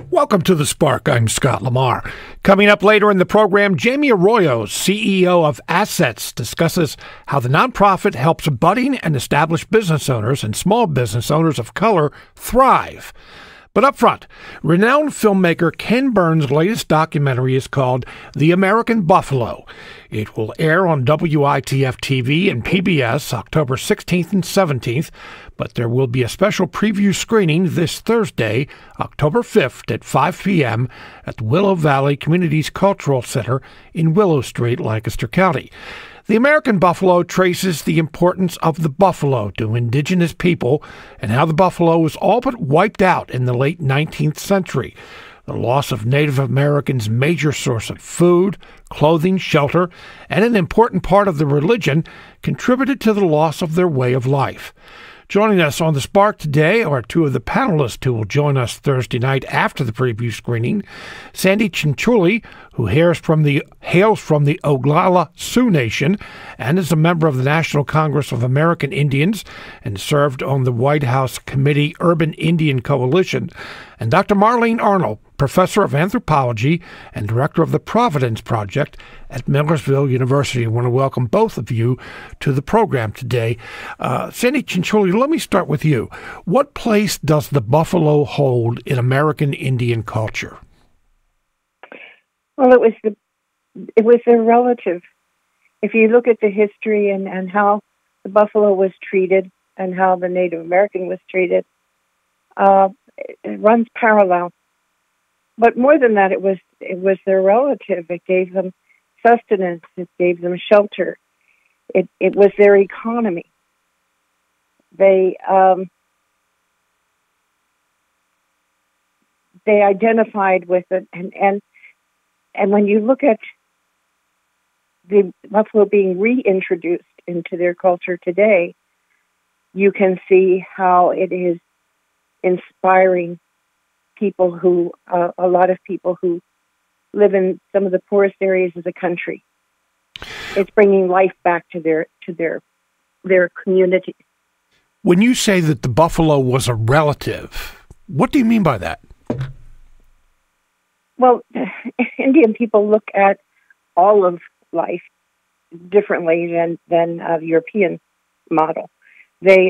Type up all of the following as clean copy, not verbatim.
Welcome to The Spark. I'm Scott Lamar. Coming up later in the program, Jamie Arroyo, CEO of ASSETS, discusses how the nonprofit helps budding and established business owners and small business owners of color thrive. But up front, renowned filmmaker Ken Burns' latest documentary is called The American Buffalo. It will air on WITF TV and PBS October 16th and 17th, but there will be a special preview screening this Thursday, October 5th at 5 p.m. at the Willow Valley Communities Cultural Center in Willow Street, Lancaster County. The American Buffalo traces the importance of the buffalo to indigenous people and how the buffalo was all but wiped out in the late 19th century. The loss of Native Americans' major source of food, clothing, shelter, and an important part of their religion contributed to the loss of their way of life. Joining us on The Spark today are two of the panelists who will join us Thursday night after the preview screening. Sandi Cianciulli, who hails from the Oglala Sioux Nation and is a member of the National Congress of American Indians and served on the White House Committee Urban Indian Coalition, and Dr. Marlene Arnold, professor of anthropology and director of the Providence Project at Millersville University. I want to welcome both of you to the program today. Sandi Cianciulli, let me start with you. What place does the buffalo hold in American Indian culture? Well, it was their relative. If you look at the history and how the buffalo was treated and how the Native American was treated, it runs parallel. But more than that, it was their relative. It gave them sustenance. It gave them shelter. It was their economy. They identified with it, and when you look at the buffalo being reintroduced into their culture today, you can see how it is inspiring people who, a lot of people who live in some of the poorest areas of the country. It's bringing life back to their community. When you say that the buffalo was a relative, what do you mean by that? Well, Indian people look at all of life differently than the European model. They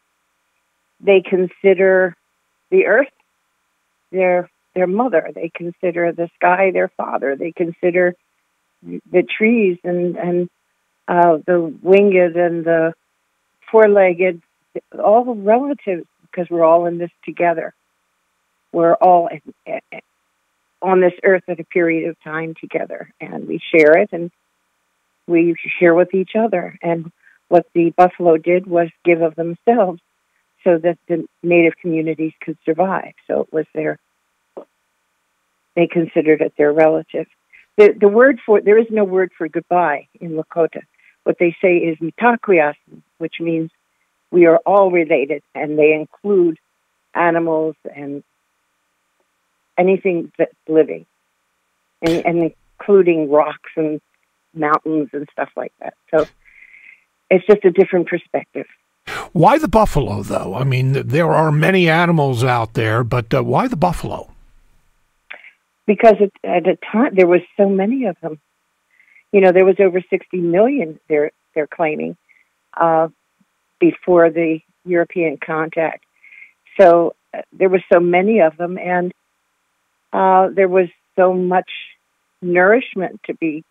consider the earth their mother. They consider the sky their father. They consider the trees and the winged and the four-legged, all relatives, because we're all in this together. We're all on this earth at a period of time together, and we share it, and we share with each other. And what the buffalo did was give of themselves so that the Native communities could survive. So it was they considered it their relative. The word there is no word for goodbye in Lakota. What they say is mitakwiyas, which means we are all related, and they include animals and anything that's living, and including rocks and mountains and stuff like that. So it's just a different perspective. Why the buffalo, though? I mean, there are many animals out there, but why the buffalo? Because at a time, there was so many of them. You know, there was over 60 million, they're claiming, before the European contact. So there were so many of them, and there was so much nourishment to be,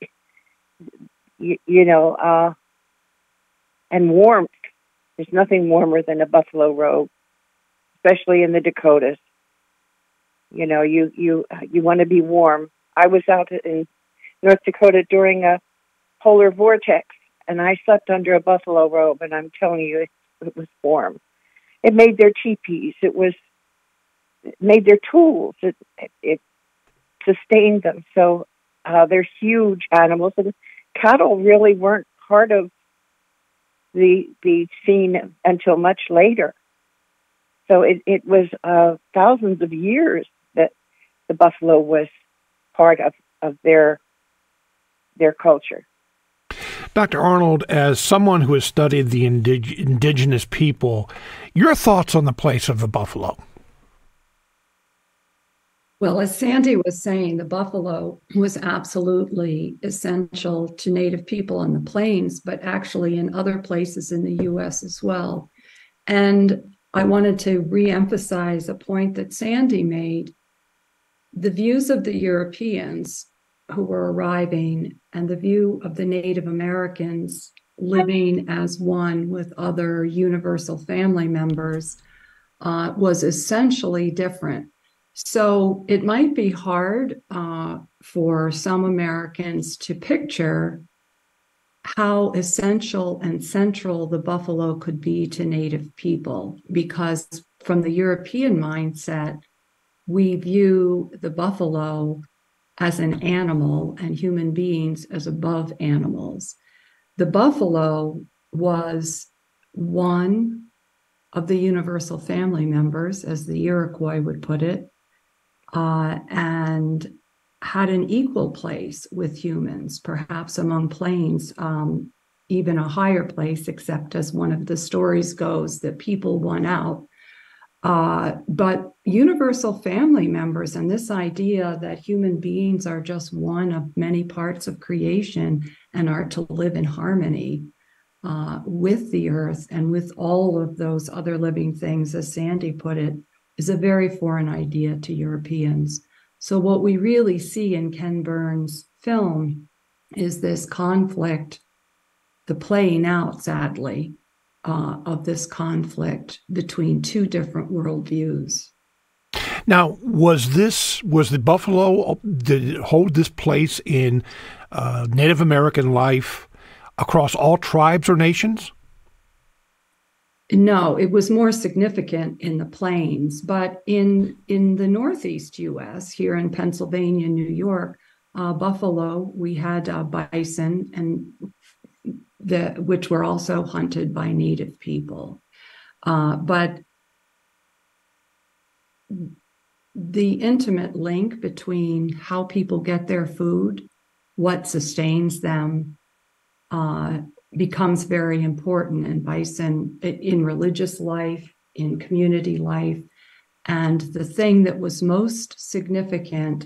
and warmth. There's nothing warmer than a buffalo robe, especially in the Dakotas. You know, you want to be warm. I was out in North Dakota during a polar vortex, and I slept under a buffalo robe, and I'm telling you, it was warm. It made their teepees. It made their tools. It sustained them. So they're huge animals, and cattle really weren't part of the scene until much later. So it was thousands of years that the buffalo was part of their culture. Dr. Arnold, as someone who has studied the indigenous people, your thoughts on the place of the buffalo? Well, as Sandy was saying, the buffalo was absolutely essential to Native people on the plains, but actually in other places in the U.S. as well. And I wanted to reemphasize a point that Sandy made. The views of the Europeans who were arriving and the view of the Native Americans living as one with other universal family members was essentially different. So it might be hard for some Americans to picture how essential and central the buffalo could be to Native people, because from the European mindset, we view the buffalo as an animal and human beings as above animals. The buffalo was one of the universal family members, as the Iroquois would put it, and had an equal place with humans, perhaps among plains, even a higher place, except as one of the stories goes, that people won out. But universal family members and this idea that human beings are just one of many parts of creation and are to live in harmony with the earth and with all of those other living things, as Sandy put it, is a very foreign idea to Europeans. So what we really see in Ken Burns' film is this conflict, the playing out, sadly, of this conflict between two different worldviews. Now, was the buffalo, did it hold this place in Native American life across all tribes or nations? No, it was more significant in the plains, but in the Northeast U.S., here in Pennsylvania, New York, buffalo, we had bison, and which were also hunted by Native people. But the intimate link between how people get their food, what sustains them, becomes very important in bison, in religious life, in community life. And the thing that was most significant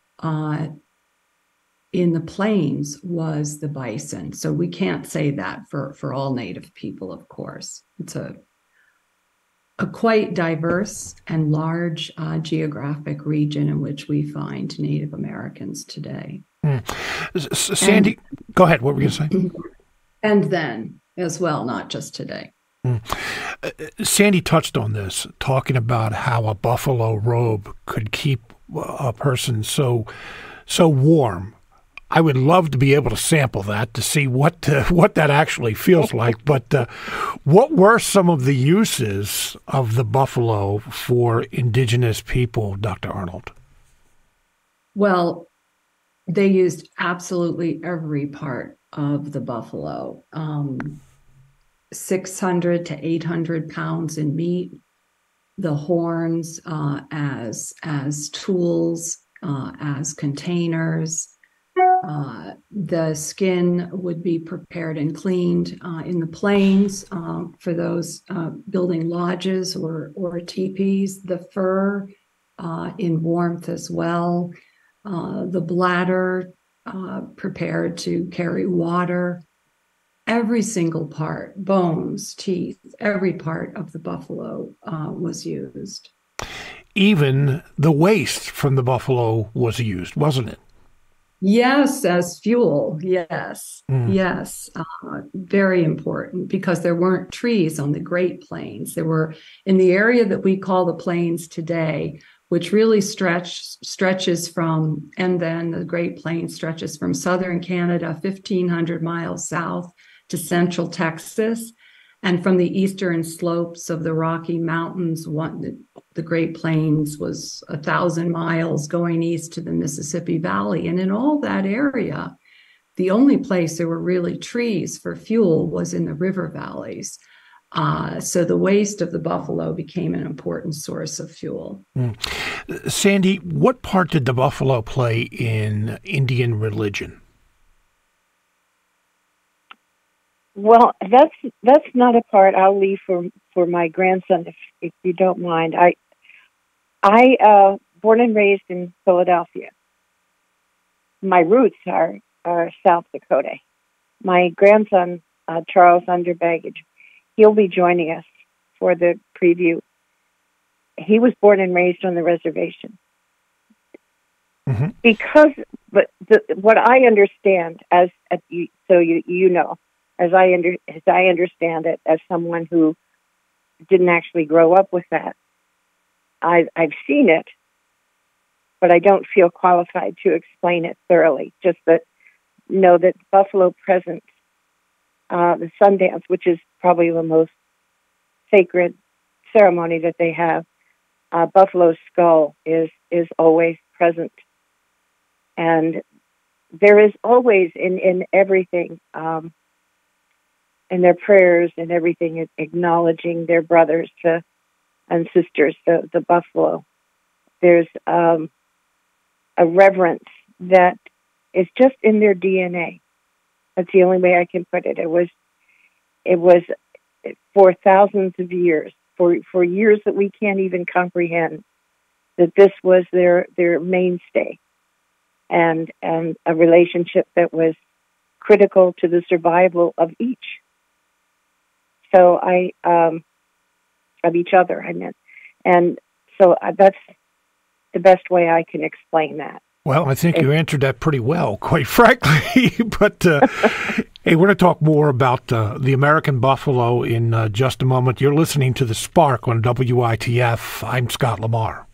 in the plains was the bison. So we can't say that for all Native people, of course. It's a quite diverse and large geographic region in which we find Native Americans today. Sandy, go ahead. What were you going to say? And then as well, not just today. Sandy touched on this, talking about how a buffalo robe could keep a person so warm. I would love to be able to sample that to see what that actually feels like. But what were some of the uses of the buffalo for indigenous people, Dr. Arnold? Well, they used absolutely every part of the buffalo, 600 to 800 pounds in meat, the horns as tools, as containers. The skin would be prepared and cleaned in the plains for those building lodges or teepees, the fur in warmth as well, the bladder prepared to carry water. Every single part, bones, teeth, every part of the buffalo was used. Even the waste from the buffalo was used, wasn't it? Yes, as fuel. Yes, yes. Very important, because there weren't trees on the Great Plains. There were in the area that we call the plains today, which really stretches from, and then the Great Plains stretches from southern Canada, 1,500 miles south to central Texas, and from the eastern slopes of the Rocky Mountains, the Great Plains was 1,000 miles going east to the Mississippi Valley. And in all that area, the only place there were really trees for fuel was in the river valleys. So the waste of the buffalo became an important source of fuel. Sandy, what part did the buffalo play in Indian religion? Well, that's not a part I'll leave for my grandson, if you don't mind. I born and raised in Philadelphia. My roots are South Dakota. My grandson, Charles Underbaggage, he'll be joining us for the preview. He was born and raised on the reservation. Mm-hmm. Because, but what I understand as you know, as I understand it, as someone who didn't actually grow up with that, I've seen it, but I don't feel qualified to explain it thoroughly. Just that know that Buffalo presents the Sundance, which is probably the most sacred ceremony that they have. Buffalo skull is always present, and there is always in everything, in their prayers and everything, acknowledging their brothers and sisters, the buffalo. There's a reverence that is just in their DNA. That's the only way I can put it. It was for thousands of years, for years that we can't even comprehend, that this was their mainstay, and a relationship that was critical to the survival of each. So of each other, I meant. And so that's the best way I can explain that. Well, I think you answered that pretty well, quite frankly. But, hey, we're going to talk more about the American buffalo in just a moment. You're listening to The Spark on WITF. I'm Scott Lamar.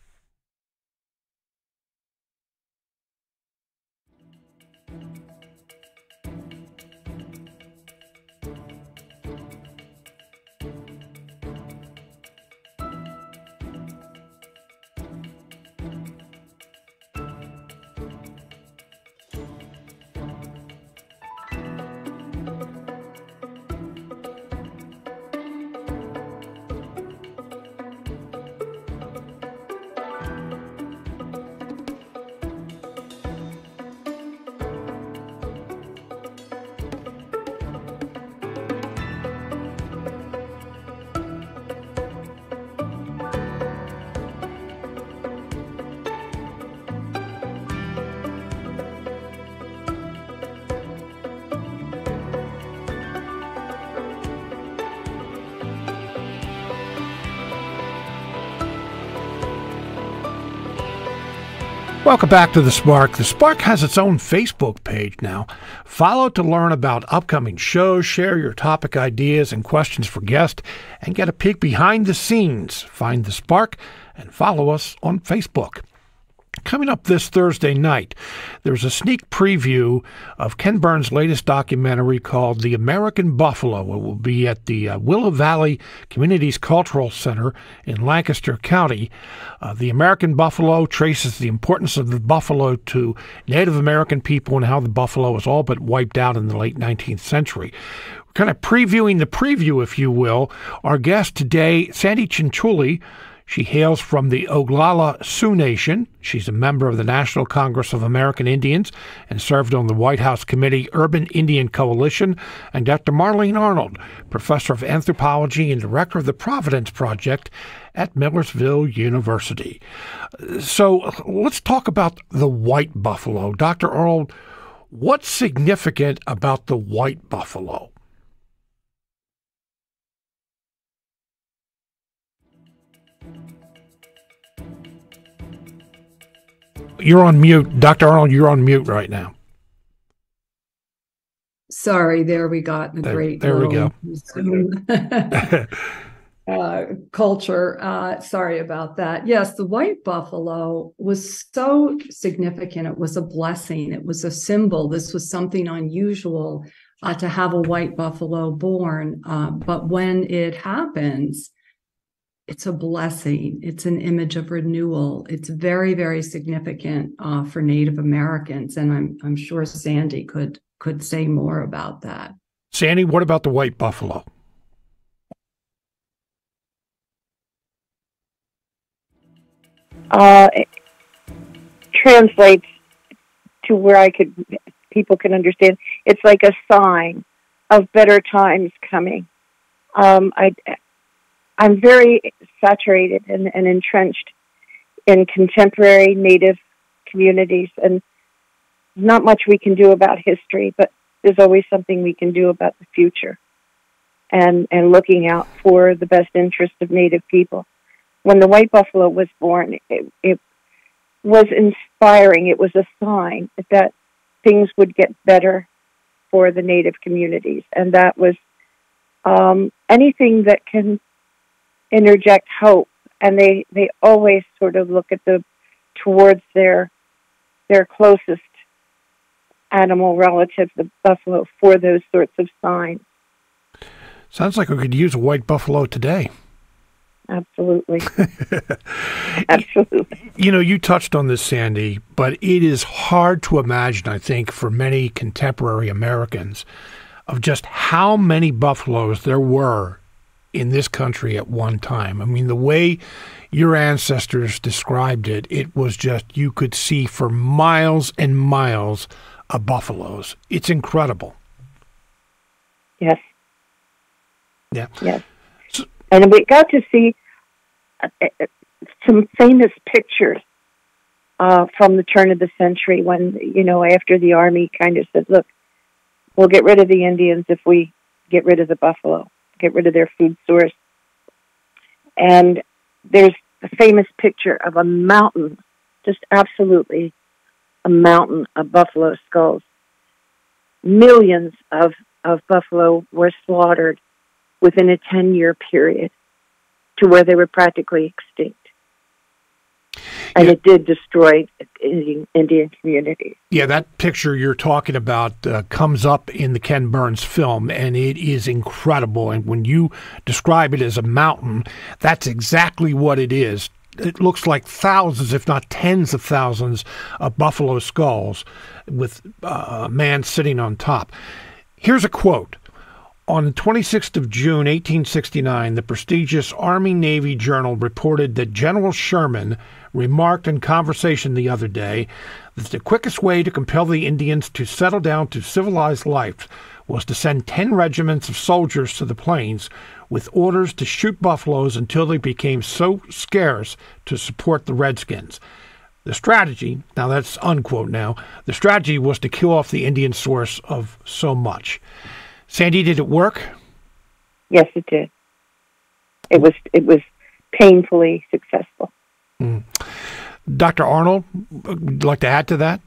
Welcome back to The Spark. The Spark has its own Facebook page now. Follow to learn about upcoming shows, share your topic ideas and questions for guests, and get a peek behind the scenes. Find The Spark and follow us on Facebook. Coming up this Thursday night, there's a sneak preview of Ken Burns' latest documentary called The American Buffalo. It will be at the Willow Valley Communities Cultural Center in Lancaster County. The American buffalo traces the importance of the buffalo to Native American people and how the buffalo was all but wiped out in the late 19th century. We're kind of previewing the preview, if you will. Our guest today, Sandi Cianciulli. She hails from the Oglala Sioux Nation. She's a member of the National Congress of American Indians and served on the White House Committee Urban Indian Coalition. And Dr. Marlene Arnold, professor of anthropology and director of the Providence Project at Millersville University. So let's talk about the white buffalo. Dr. Arnold, what's significant about the white buffalo? You're on mute. Dr. Arnold, you're on mute right now. Sorry, there we got the great. There we go. Culture. Sorry about that. Yes, the white buffalo was so significant. It was a blessing. It was a symbol. This was something unusual to have a white buffalo born. But when it happens, it's a blessing. It's an image of renewal. It's very, very significant for Native Americans, and I'm sure Sandi could say more about that. Sandi, what about the white buffalo? It translates to where people can understand. It's like a sign of better times coming. I'm very saturated and entrenched in contemporary Native communities. And not much we can do about history, but there's always something we can do about the future and looking out for the best interest of Native people. When the white buffalo was born, it was inspiring. It was a sign that things would get better for the Native communities. And that was anything that can interject hope. And they always sort of look at towards their closest animal relative, the buffalo, for those sorts of signs. Sounds like we could use a white buffalo today. Absolutely. Absolutely. You know, you touched on this, Sandi, but it is hard to imagine, I think, for many contemporary Americans, of just how many buffaloes there were in this country at one time. I mean, the way your ancestors described it, it was just, you could see for miles and miles of buffaloes. It's incredible. Yes. Yeah. Yes. And we got to see some famous pictures from the turn of the century when, after the Army kind of said, look, we'll get rid of the Indians if we get rid of the buffalo, get rid of their food source. And there's a famous picture of a mountain, just absolutely a mountain of buffalo skulls. Millions of buffalo were slaughtered within a 10-year period to where they were practically extinct. And it did destroy Indian communities. Yeah, that picture you're talking about comes up in the Ken Burns film, and it is incredible. And when you describe it as a mountain, that's exactly what it is. It looks like thousands, if not tens of thousands, of buffalo skulls with a man sitting on top. Here's a quote. On the 26th of June, 1869, the prestigious Army-Navy Journal reported that General Sherman remarked in conversation the other day that the quickest way to compel the Indians to settle down to civilized life was to send 10 regiments of soldiers to the plains with orders to shoot buffaloes until they became so scarce to support the Redskins. The strategy, now that's unquote now, the strategy was to kill off the Indian source of so much. Sandi, did it work? Yes, it did. It was painfully successful. Mm. Dr. Arnold, would you like to add to that?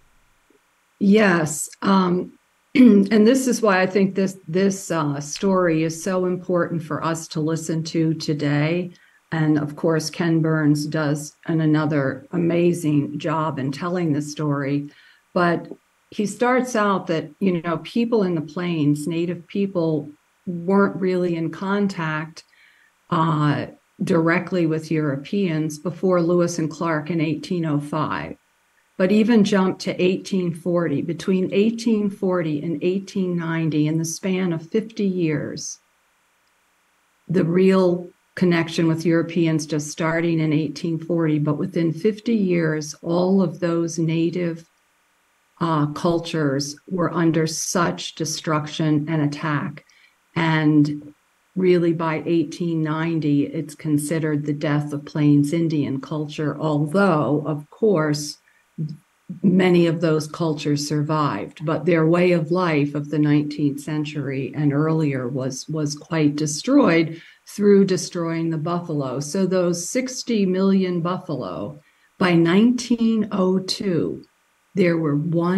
Yes. And this is why I think this story is so important for us to listen to today. And of course, Ken Burns does another amazing job in telling the story. But he starts out that, people in the plains, Native people, weren't really in contact directly with Europeans before Lewis and Clark in 1805. But even jump to 1840, between 1840 and 1890, in the span of 50 years, the real connection with Europeans just starting in 1840, but within 50 years, all of those Native cultures were under such destruction and attack. And really by 1890, it's considered the death of Plains Indian culture, although, of course, many of those cultures survived. But their way of life of the 19th century and earlier was quite destroyed through destroying the buffalo. So those 60 million buffalo, by 1902, there were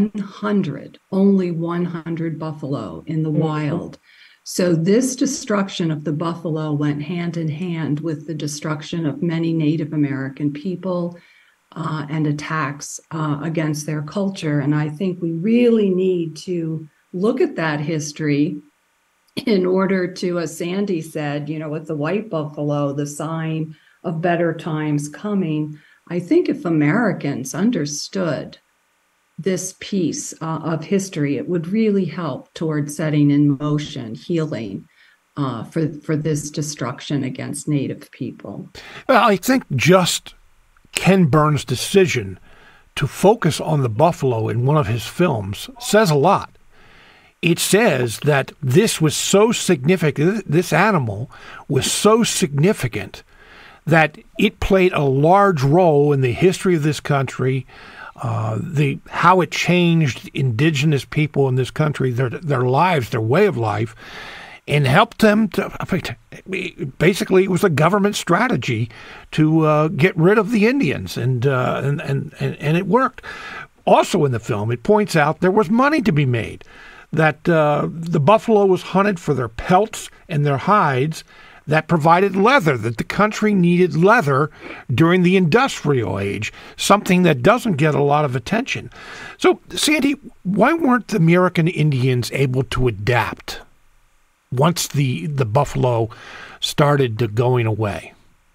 only 100 buffalo in the wild. So this destruction of the buffalo went hand in hand with the destruction of many Native American people and attacks against their culture. And I think we really need to look at that history in order to, as Sandi said, with the white buffalo, the sign of better times coming. I think if Americans understood this piece of history, it would really help towards setting in motion healing for this destruction against Native people. Well, I think just Ken Burns' decision to focus on the buffalo in one of his films says a lot. It says that this was so significant, this animal was so significant that it played a large role in the history of this country, how it changed indigenous people in this country, their lives, their way of life, and helped them to, basically, it was a government strategy to get rid of the Indians, and it worked. Also in the film, it points out there was money to be made, that the buffalo was hunted for their pelts and their hides that provided leather, that the country needed leather during the industrial age, something that doesn't get a lot of attention. So, Sandi, why weren't the American Indians able to adapt once the buffalo started going away?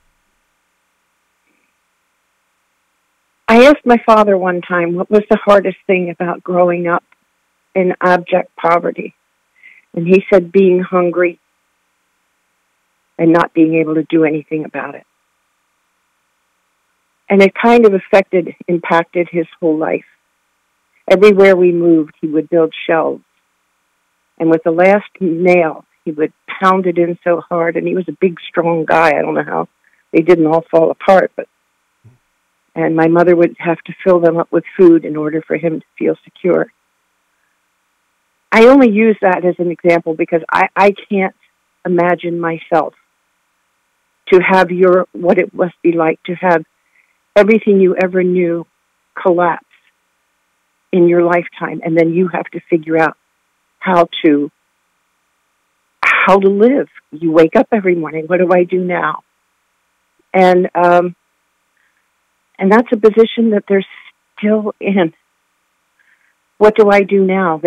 I asked my father one time what was the hardest thing about growing up in abject poverty. And he said being hungry and not being able to do anything about it. And it kind of impacted his whole life. Everywhere we moved, he would build shelves. And with the last nail, he would pound it in so hard. And he was a big, strong guy. I don't know how they didn't all fall apart, and my mother would have to fill them up with food in order for him to feel secure. I only use that as an example because I can't imagine myself to have what it must be like to have everything you ever knew collapse in your lifetime, and then you have to figure out how to live. You wake up every morning, what do I do now? And that's a position that they're still in. What do I do now?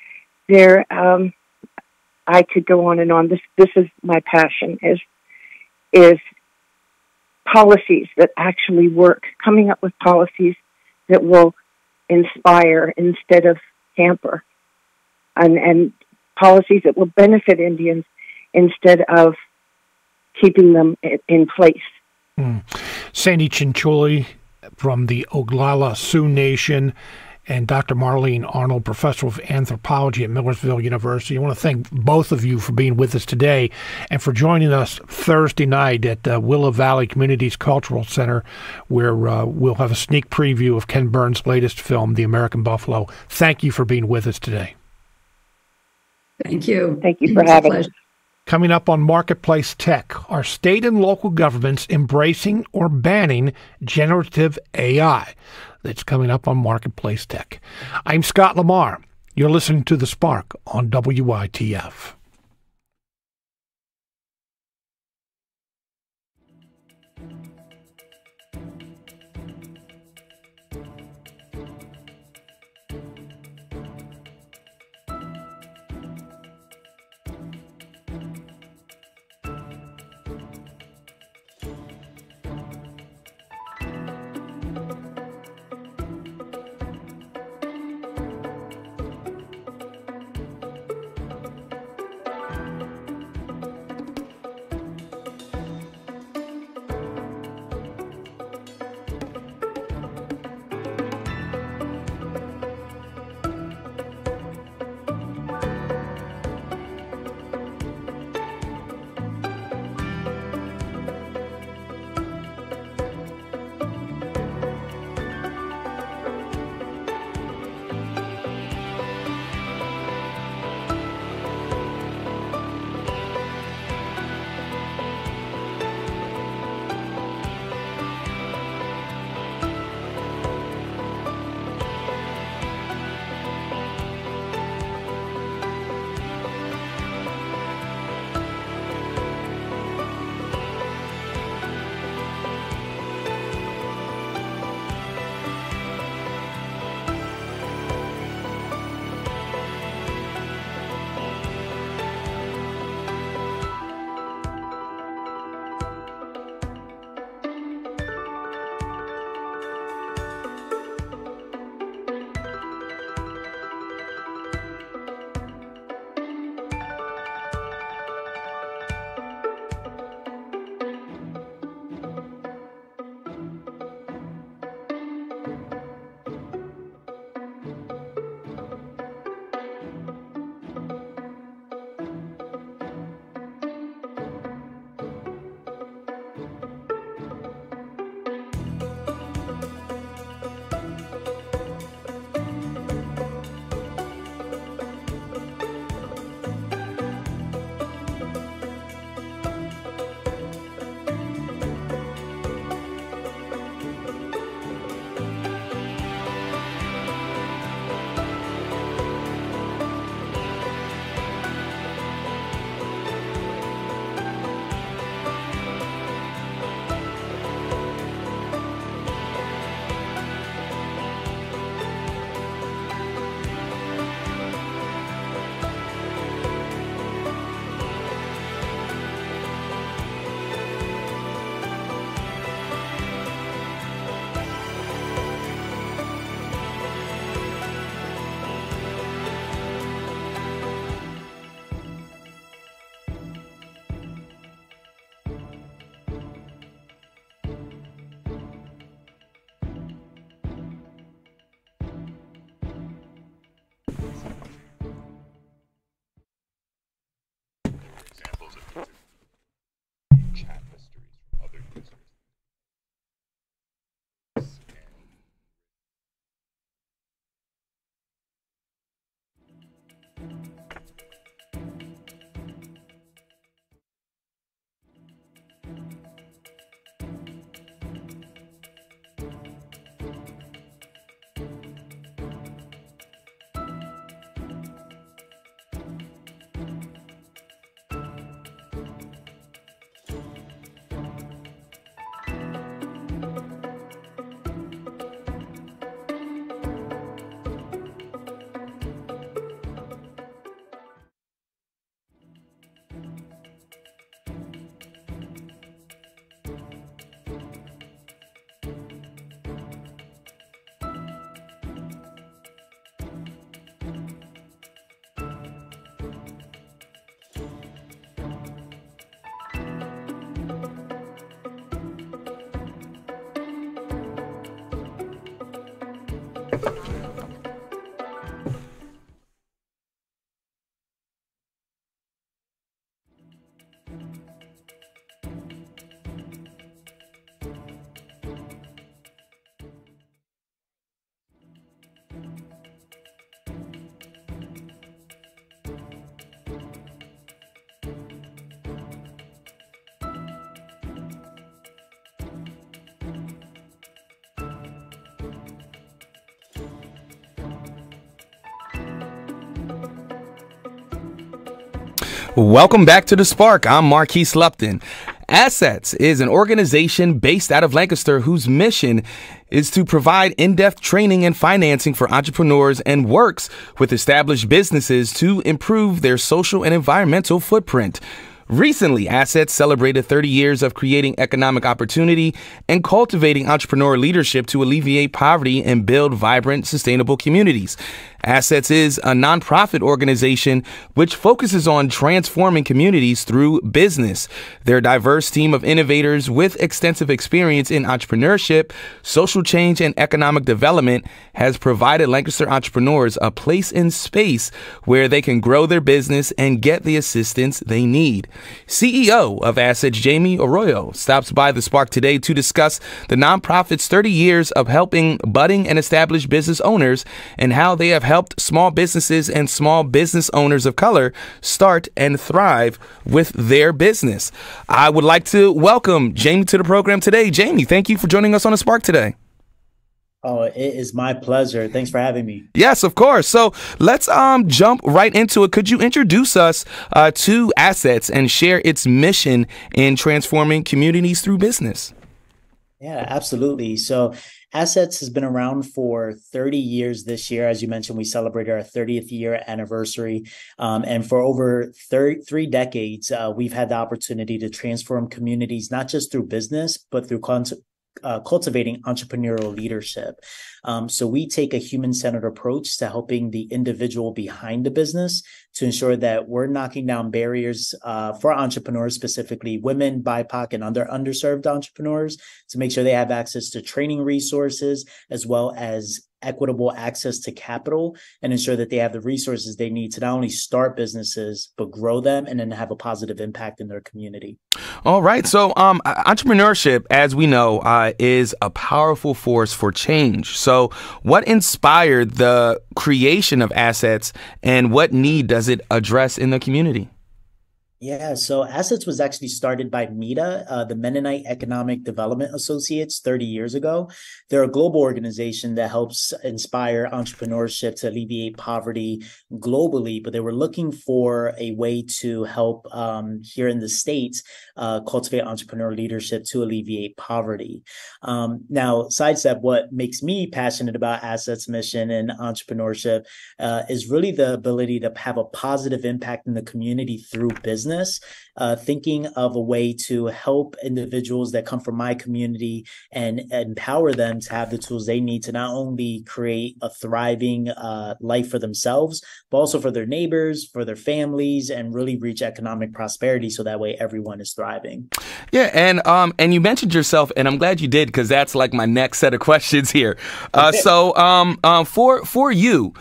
I could go on and on. This is my passion, is policies that actually work, coming up with policies that will inspire instead of hamper, and policies that will benefit Indians instead of keeping them in place. Sandi Cianciulli from the Oglala Sioux Nation, and Dr. Marlene Arnold, professor of anthropology at Millersville University. I want to thank both of you for being with us today and for joining us Thursday night at the Willow Valley Communities Cultural Center, where we'll have a sneak preview of Ken Burns' latest film, The American Buffalo. Thank you for being with us today. Thank you. Thank you for having us. Coming up on Marketplace Tech, are state and local governments embracing or banning generative AI? That's coming up on Marketplace Tech. I'm Scott Lamar. You're listening to The Spark on WITF. Welcome back to The Spark. I'm Marquise Lupton. ASSETS is an organization based out of Lancaster whose mission is to provide in-depth training and financing for entrepreneurs and works with established businesses to improve their social and environmental footprint. Recently, ASSETS celebrated 30 years of creating economic opportunity and cultivating entrepreneur leadership to alleviate poverty and build vibrant, sustainable communities. ASSETS is a nonprofit organization which focuses on transforming communities through business. Their diverse team of innovators with extensive experience in entrepreneurship, social change, and economic development has provided Lancaster entrepreneurs a place in space where they can grow their business and get the assistance they need. CEO of ASSETS, Jamie Arroyo, stops by The Spark today to discuss the nonprofit's 30 years of helping budding and established business owners and how they have helped small businesses and small business owners of color start and thrive with their business. I would like to welcome Jamie to the program today. Jamie, thank you for joining us on The Spark today. Oh, it is my pleasure. Thanks for having me. Yes, of course. So let's jump right into it. Could you introduce us to ASSETS and share its mission in transforming communities through business? Yeah, absolutely. So ASSETS has been around for 30 years this year. As you mentioned, we celebrated our 30th year anniversary. And for over 3 decades, we've had the opportunity to transform communities, not just through business, but through cultivating entrepreneurial leadership. So we take a human-centered approach to helping the individual behind the business to ensure that we're knocking down barriers for entrepreneurs, specifically women, BIPOC, and other underserved entrepreneurs, to make sure they have access to training resources as well as equitable access to capital, and ensure that they have the resources they need to not only start businesses, but grow them and then have a positive impact in their community. All right. So entrepreneurship, as we know, is a powerful force for change. So what inspired the creation of ASSETS and what need does it address in the community? Yeah, so ASSETS was actually started by MEDA, the Mennonite Economic Development Associates, 30 years ago. They're a global organization that helps inspire entrepreneurship to alleviate poverty globally, but they were looking for a way to help here in the States cultivate entrepreneurial leadership to alleviate poverty. Now, sidestep, what makes me passionate about ASSETS mission and entrepreneurship is really the ability to have a positive impact in the community through business. Thinking of a way to help individuals that come from my community and empower them to have the tools they need to not only create a thriving life for themselves, but also for their neighbors, for their families, and really reach economic prosperity so that way everyone is thriving. Yeah, and you mentioned yourself, and I'm glad you did, because that's like my next set of questions here. So for you,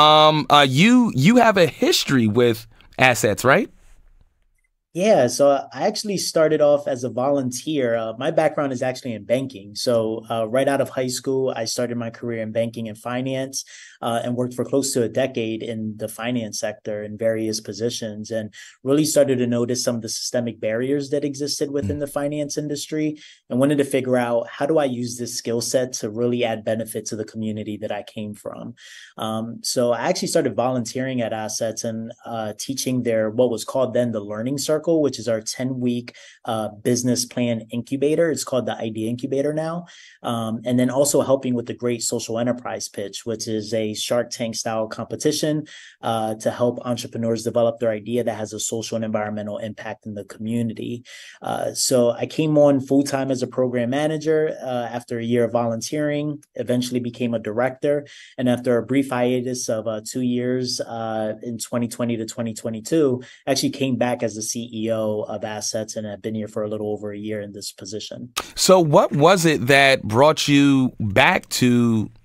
you have a history with ASSETS, right? Yeah, so I actually started off as a volunteer. My background is actually in banking. So right out of high school, I started my career in banking and finance and worked for close to a decade in the finance sector in various positions, and really started to notice some of the systemic barriers that existed within the finance industry, and wanted to figure out, how do I use this skill set to really add benefit to the community that I came from? So I actually started volunteering at ASSETS and teaching what was called then the Learning Circle, which is our 10-week business plan incubator. It's called the Idea Incubator now. And then also helping with the Great Social Enterprise Pitch, which is a Shark Tank style competition to help entrepreneurs develop their idea that has a social and environmental impact in the community. So I came on full-time as a program manager after a year of volunteering, eventually became a director. And after a brief hiatus of 2 years in 2020 to 2022, actually came back as the CEO of ASSETS, and have been here for a little over a year in this position. So what was it that brought you back to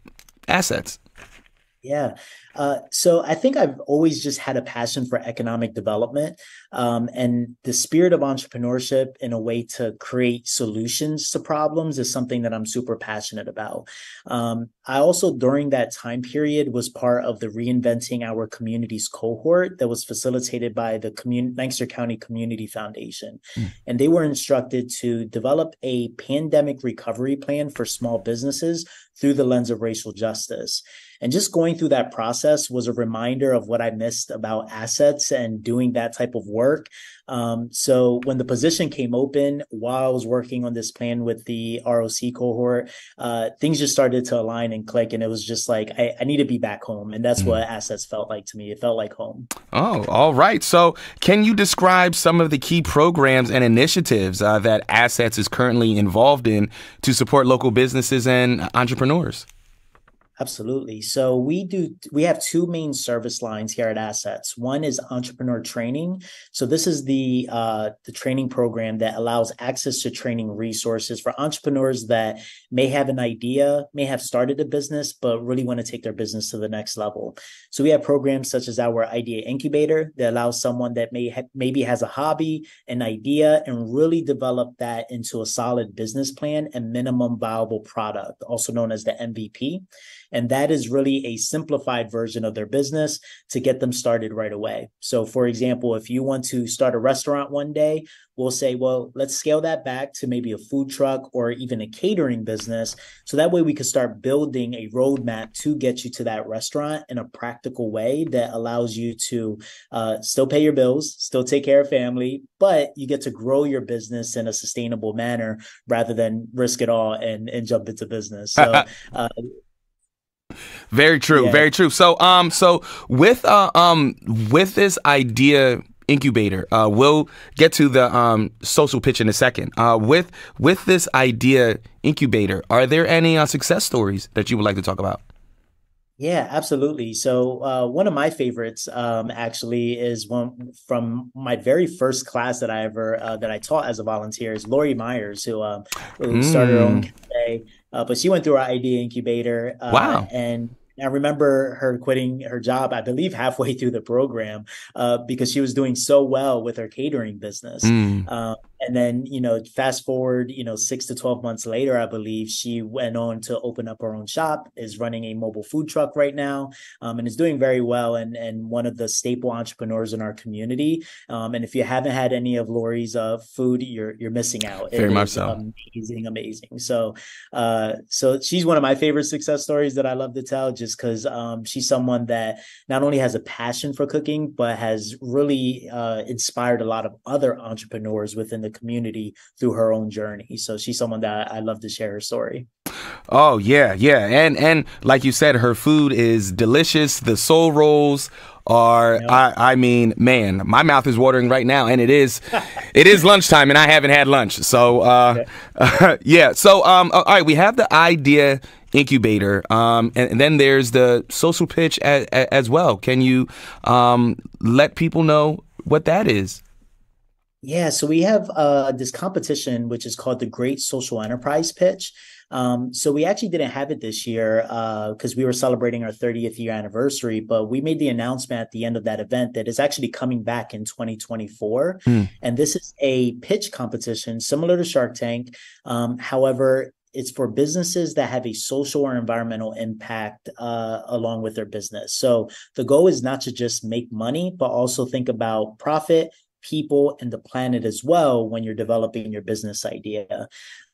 Assets? Yeah. So I think I've always just had a passion for economic development, and the spirit of entrepreneurship in a way to create solutions to problems is something that I'm super passionate about. I also, during that time period, was part of the Reinventing Our Communities cohort that was facilitated by the Lancaster County Community Foundation. And they were instructed to develop a pandemic recovery plan for small businesses through the lens of racial justice. And just going through that process was a reminder of what I missed about assets and doing that type of work. So when the position came open while I was working on this plan with the ROC cohort, things just started to align and click. And it was just like, I need to be back home. And that's what Assets felt like to me. It felt like home. Oh, all right. So can you describe some of the key programs and initiatives that Assets is currently involved in to support local businesses and entrepreneurs? Absolutely. So we have two main service lines here at Assets. One is entrepreneur training. So this is the training program that allows access to training resources for entrepreneurs that may have an idea, may have started a business, but really want to take their business to the next level. So we have programs such as our Idea Incubator that allows someone that maybe has a hobby, an idea, and really develop that into a solid business plan and minimum viable product, also known as the MVP. And that is really a simplified version of their business to get them started right away. So for example, if you want to start a restaurant one day, we'll say, well, let's scale that back to maybe a food truck or even a catering business. So that way we could start building a roadmap to get you to that restaurant in a practical way that allows you to still pay your bills, still take care of family, but you get to grow your business in a sustainable manner rather than risk it all and jump into business. So very true. Yeah. Very true. So, with this Idea Incubator, we'll get to the social pitch in a second. With this Idea Incubator, are there any success stories that you would like to talk about? Yeah, absolutely. So one of my favorites actually is one from my very first class that I taught as a volunteer is Lori Myers, who started her own cafe. But she went through our Idea Incubator. Wow. And I remember her quitting her job, I believe, halfway through the program because she was doing so well with her catering business. And then, fast forward, 6 to 12 months later, I believe she went on to open up her own shop, is running a mobile food truck right now, and is doing very well and one of the staple entrepreneurs in our community. And if you haven't had any of Lori's food, you're missing out. Very much so. Amazing. So she's one of my favorite success stories that I love to tell just because she's someone that not only has a passion for cooking, but has really inspired a lot of other entrepreneurs within the community through her own journey. So she's someone that I love to share her story. Oh, yeah. And like you said, her food is delicious. The soul rolls are, I mean, man, my mouth is watering right now. And it is lunchtime and I haven't had lunch. So, yeah. So, all right, we have the Idea Incubator, and then there's the social pitch as well. Can you let people know what that is? Yeah, so we have this competition, which is called the Great Social Enterprise Pitch. So we actually didn't have it this year because we were celebrating our 30th year anniversary, but we made the announcement at the end of that event that it's actually coming back in 2024. And this is a pitch competition similar to Shark Tank. However, it's for businesses that have a social or environmental impact along with their business. So the goal is not to just make money, but also think about profit, people, and the planet as well when you're developing your business idea.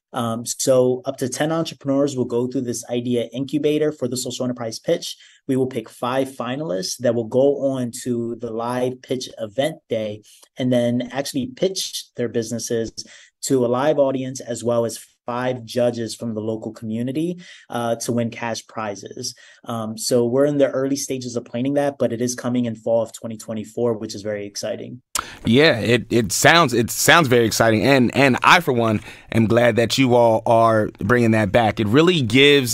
So up to 10 entrepreneurs will go through this Idea Incubator for the social enterprise pitch. We will pick 5 finalists that will go on to the live pitch event day and then actually pitch their businesses to a live audience as well as 5 judges from the local community to win cash prizes. So we're in the early stages of planning that, but it is coming in fall of 2024, which is very exciting. Yeah, it sounds very exciting, and I for one am glad that you all are bringing that back. It really gives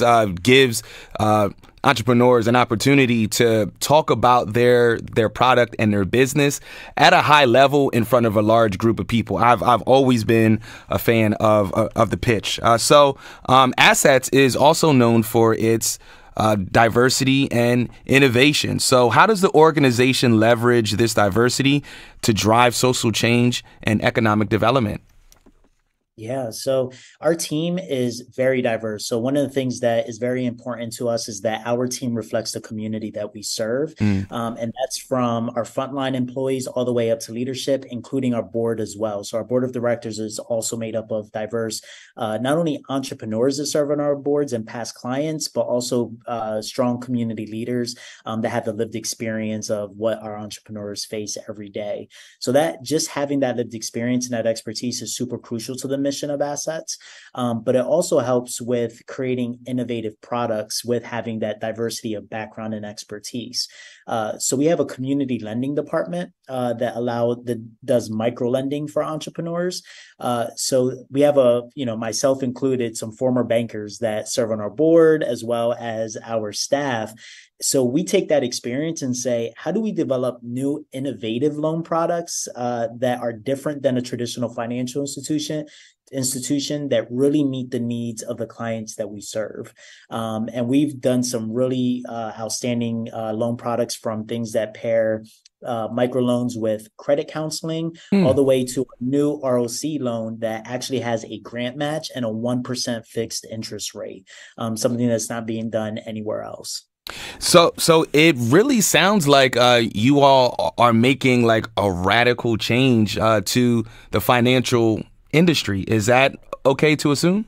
entrepreneurs an opportunity to talk about their product and their business at a high level in front of a large group of people. I've always been a fan of the pitch. So Assets is also known for its diversity and innovation. So how does the organization leverage this diversity to drive social change and economic development? Yeah, so our team is very diverse. So one of the things that is very important to us is that our team reflects the community that we serve. And that's from our frontline employees all the way up to leadership, including our board as well. So our board of directors is also made up of diverse, not only entrepreneurs that serve on our boards and past clients, but also strong community leaders that have the lived experience of what our entrepreneurs face every day. So that just having that lived experience and that expertise is super crucial to the mission of Assets, but it also helps with creating innovative products with having that diversity of background and expertise. So we have a community lending department that does micro lending for entrepreneurs. So we have myself included, some former bankers that serve on our board as well as our staff. So we take that experience and say, how do we develop new innovative loan products that are different than a traditional financial institution that really meet the needs of the clients that we serve. And we've done some really outstanding loan products, from things that pair microloans with credit counseling all the way to a new ROC loan that actually has a grant match and a 1% fixed interest rate, something that's not being done anywhere else. So it really sounds like you all are making like a radical change to the financial industry. Is that okay to assume?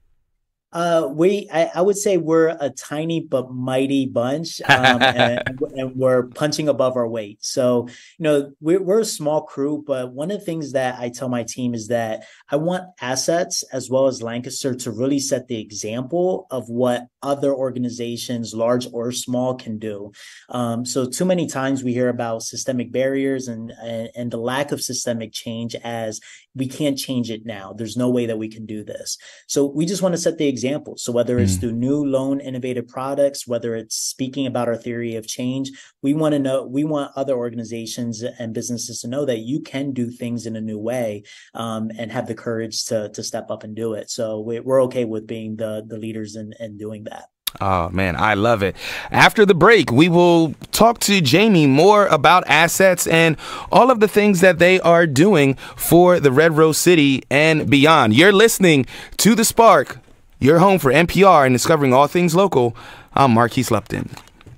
I would say we're a tiny but mighty bunch, and we're punching above our weight. So, we're a small crew, but one of the things that I tell my team is that I want Assets as well as Lancaster to really set the example of what other organizations, large or small, can do. So too many times we hear about systemic barriers and the lack of systemic change as we can't change it now. There's no way that we can do this. So we just want to set the example. So whether it's through new loan innovative products, whether it's speaking about our theory of change, we want other organizations and businesses to know that you can do things in a new way, and have the courage to step up and do it. So we're okay with being the leaders and doing that. Oh, man, I love it. After the break, we will talk to Jamie more about Assets and all of the things that they are doing for the Red Rose City and beyond. You're listening to The Spark, your home for NPR and discovering all things local. I'm Marquise Lupton.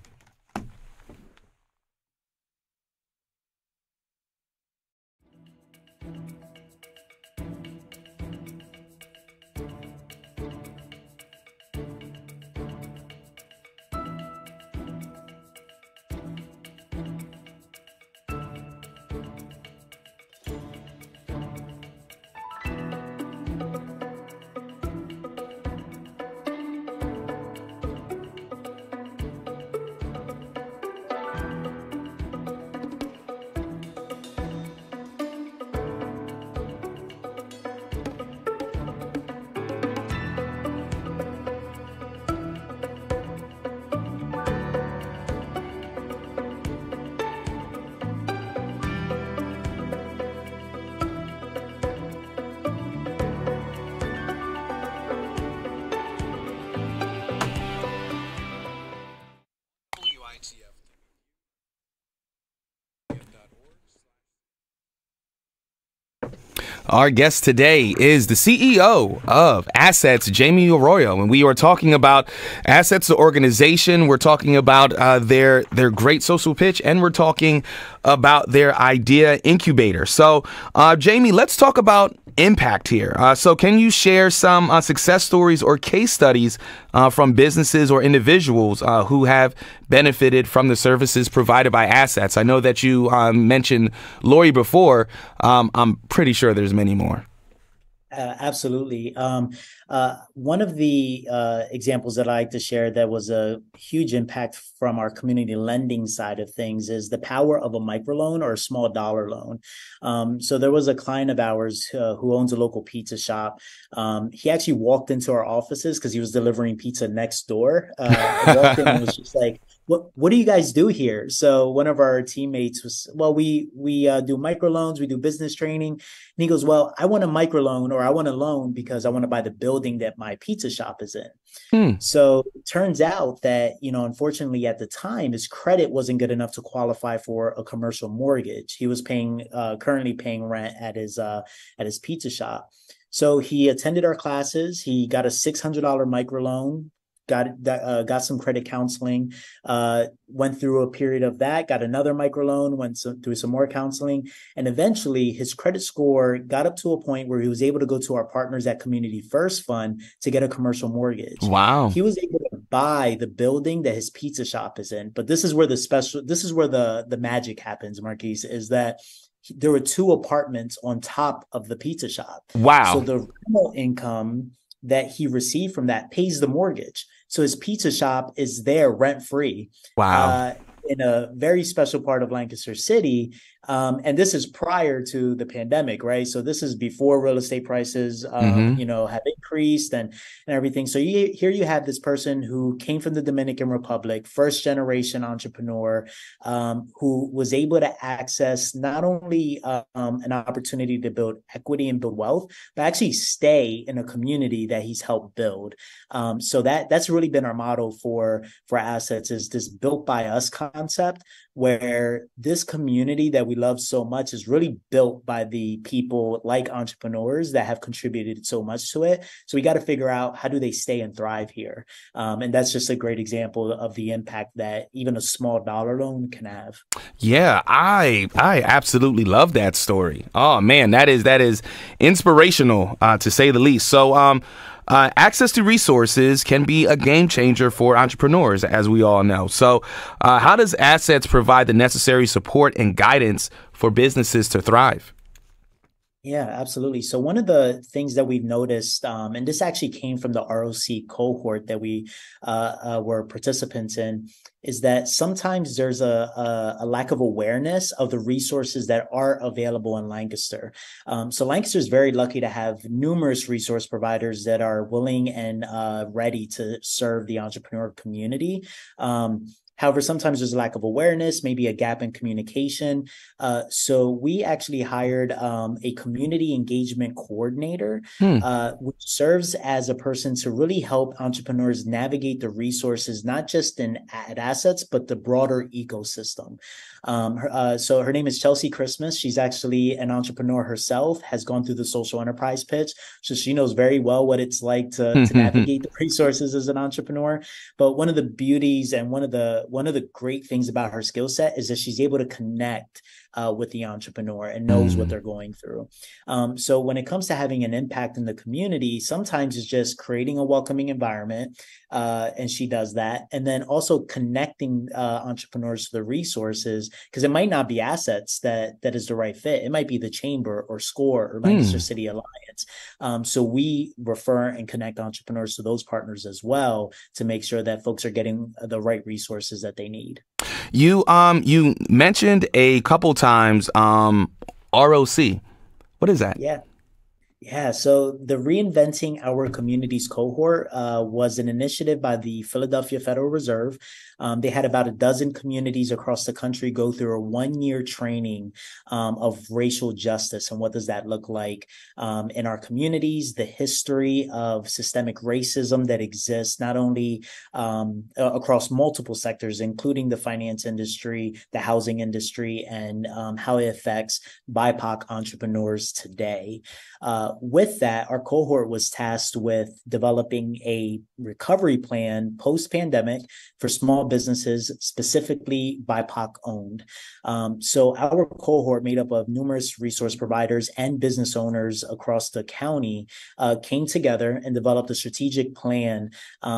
Our guest today is the CEO of Assets, Jamie Arroyo, and we are talking about Assets, the organization. We're talking about their great social pitch, and we're talking about their idea incubator. So, Jamie, let's talk about impact here. So can you share some success stories or case studies from businesses or individuals who have benefited from the services provided by Assets? I know that you mentioned Lori before. I'm pretty sure there's many more. Absolutely. One of the examples that I like to share that was a huge impact from our community lending side of things is the power of a microloan or a small dollar loan. So there was a client of ours who owns a local pizza shop. He actually walked into our offices because he was delivering pizza next door. Walked in and was just like, what do you guys do here? So one of our teammates was, well, we do microloans, we do business training. And he goes, well, I want a microloan, or I want a loan because I want to buy the building that my pizza shop is in. So it turns out that, unfortunately at the time, his credit wasn't good enough to qualify for a commercial mortgage. He was currently paying rent at his pizza shop. So he attended our classes. He got a $600 microloan, got some credit counseling, went through a period of that, got another microloan, through some more counseling, and eventually his credit score got up to a point where he was able to go to our partners at Community First Fund to get a commercial mortgage. Wow. He was able to buy the building that his pizza shop is in. But this is where the magic happens, Marquise, is that there were 2 apartments on top of the pizza shop. Wow. So the rental income that he received from that pays the mortgage. So his pizza shop is there rent free. Wow. In a very special part of Lancaster City. And this is prior to the pandemic, right? So this is before real estate prices, have increased and everything. So here you have this person who came from the Dominican Republic, first generation entrepreneur, who was able to access not only an opportunity to build equity and build wealth, but actually stay in a community that he's helped build. So that's really been our motto for Assets, is this built by us concept, where this community that we love so much is really built by the people like entrepreneurs that have contributed so much to it. So we got to figure out, how do they stay and thrive here? And that's just a great example of the impact that even a small dollar loan can have. Yeah, I absolutely love that story. Oh man, that is inspirational, to say the least. So access to resources can be a game changer for entrepreneurs, as we all know. So how does Assets provide the necessary support and guidance for businesses to thrive? Yeah, absolutely. So one of the things that we've noticed, and this actually came from the ROC cohort that we were participants in, is that sometimes there's a lack of awareness of the resources that are available in Lancaster. So Lancaster is very lucky to have numerous resource providers that are willing and ready to serve the entrepreneur community. However, sometimes there's a lack of awareness, maybe a gap in communication. So we actually hired a community engagement coordinator, which serves as a person to really help entrepreneurs navigate the resources, not just at Assets, but the broader ecosystem. So her name is Chelsea Christmas. She's actually an entrepreneur herself, has gone through the social enterprise pitch. So she knows very well what it's like to navigate the resources as an entrepreneur. But one of the beauties and one of the great things about her skill set is that she's able to connect with the entrepreneur and knows what they're going through. So when it comes to having an impact in the community, sometimes it's just creating a welcoming environment, and she does that. And then also connecting entrepreneurs to the resources, because it might not be Assets that is the right fit. It might be the Chamber or SCORE or Lancaster City Alliance. So we refer and connect entrepreneurs to those partners as well to make sure that folks are getting the right resources that they need. You mentioned a couple times ROC. What is that? Yeah. So the Reinventing Our Communities cohort was an initiative by the Philadelphia Federal Reserve. They had about a dozen communities across the country go through a 1-year training of racial justice. And what does that look like in our communities, the history of systemic racism that exists not only across multiple sectors, including the finance industry, the housing industry, and how it affects BIPOC entrepreneurs today. With that, our cohort was tasked with developing a recovery plan post-pandemic for small businesses, specifically BIPOC owned. So our cohort, made up of numerous resource providers and business owners across the county, came together and developed a strategic plan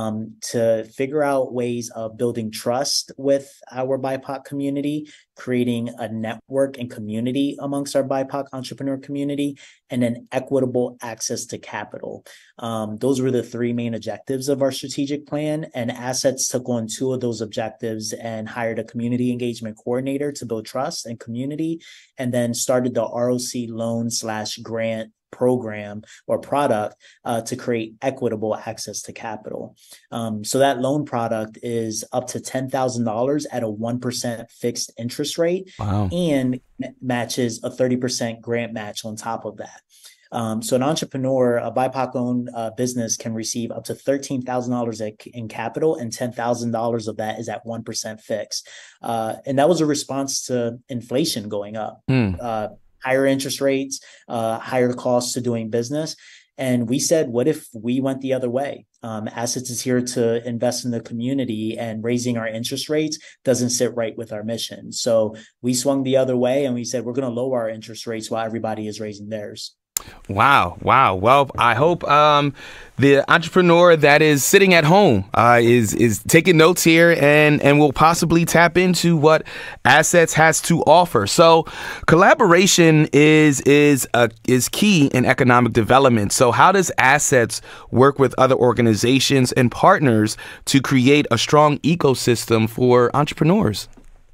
to figure out ways of building trust with our BIPOC community, creating a network and community amongst our BIPOC entrepreneur community, and then equitable access to capital. Those were the 3 main objectives of our strategic plan, and Assets took on 2 of those objectives and hired a community engagement coordinator to build trust and community, and then started the ROC loan/grant program or product to create equitable access to capital. So that loan product is up to $10,000 at a 1% fixed interest rate. Wow. And matches a 30% grant match on top of that. So an entrepreneur, a BIPOC-owned business can receive up to $13,000 in capital, and $10,000 of that is at 1% fixed. And that was a response to inflation going up, higher interest rates, higher costs to doing business. And we said, what if we went the other way? Assets is here to invest in the community, and raising our interest rates doesn't sit right with our mission. So we swung the other way, and we said, we're going to lower our interest rates while everybody is raising theirs. Wow. Well, I hope the entrepreneur that is sitting at home is taking notes here and will possibly tap into what Assets has to offer. So collaboration is key in economic development. So how does Assets work with other organizations and partners to create a strong ecosystem for entrepreneurs?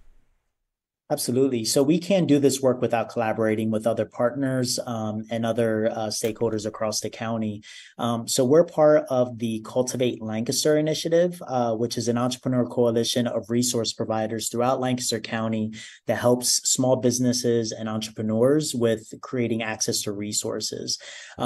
Absolutely. So we can't do this work without collaborating with other partners and other stakeholders across the county. So we're part of the Cultivate Lancaster initiative, which is an entrepreneur coalition of resource providers throughout Lancaster County that helps small businesses and entrepreneurs with creating access to resources.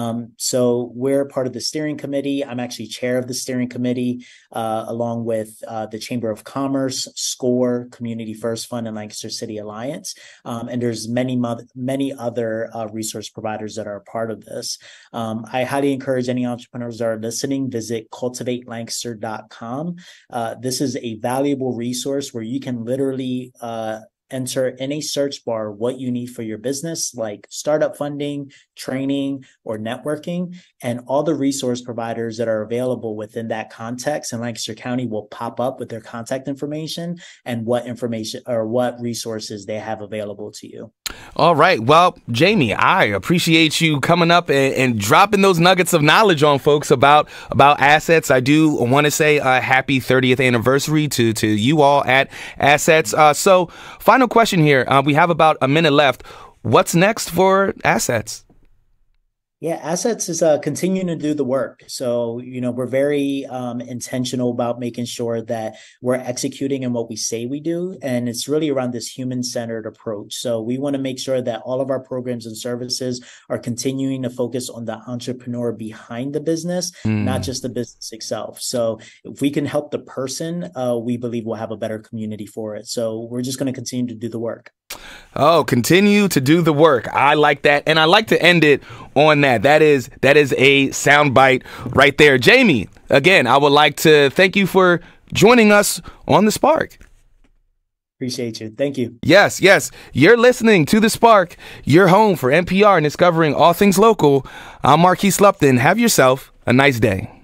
So we're part of the steering committee. I'm actually chair of the steering committee, along with the Chamber of Commerce, SCORE, Community First Fund, and Lancaster City Alliance. And there's many other resource providers that are a part of this. I highly encourage any entrepreneurs that are listening, visit cultivatelancaster.com. This is a valuable resource where you can literally enter in a search bar what you need for your business, like startup funding, training, or networking, and all the resource providers that are available within that context in Lancaster County will pop up with their contact information and what information or what resources they have available to you. All right. Well, Jamie, I appreciate you coming up and dropping those nuggets of knowledge on folks about Assets. I do want to say a happy 30th anniversary to you all at Assets. So final question here. We have about a minute left. What's next for Assets? Yeah, Assets is continuing to do the work. So, we're very intentional about making sure that we're executing in what we say we do. And it's really around this human-centered approach. So we want to make sure that all of our programs and services are continuing to focus on the entrepreneur behind the business, not just the business itself. So if we can help the person, we believe we'll have a better community for it. So we're just going to continue to do the work. Oh, continue to do the work. I like that. And I like to end it on that. That is a soundbite right there. Jamie, again, I would like to thank you for joining us on The Spark. Appreciate you. Thank you. Yes. You're listening to The Spark, your home for NPR and discovering all things local. I'm Marquise Lupton. Have yourself a nice day.